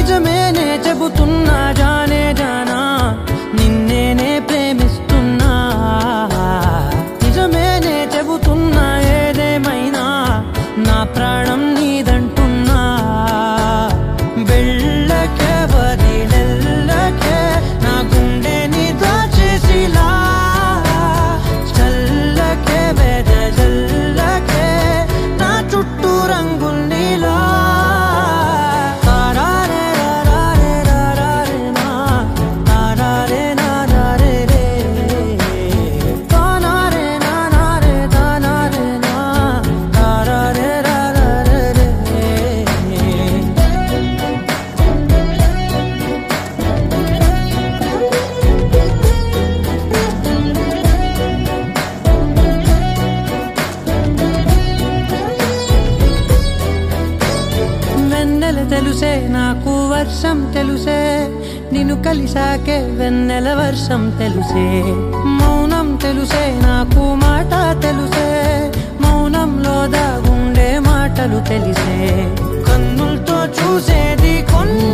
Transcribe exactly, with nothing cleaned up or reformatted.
నిజమేనే చెబుతున్నా జానే జానా నిన్నేనే ప్రేమిస్తున్నా నిజమేనే చెబుతున్నా ఏదేమైనా నా ప్రాణం నీదంటున్నా వెళ్ళకే వదిలెళ్ళకే నా గుండెని దాచేసిలా చల్లకే వెదజల్లకే నా చుట్టూ రంగుల్నిలా తెలుసే నాకు వర్షం తెలుసే నిన్ను కలిసాకే వెన్నెల వర్షం తెలుసే మౌనం తెలుసే నాకు మాట తెలుసే మౌనంలో దాగుండే మాటలు తెలిసే కన్నులతో చూసేది కొన్ని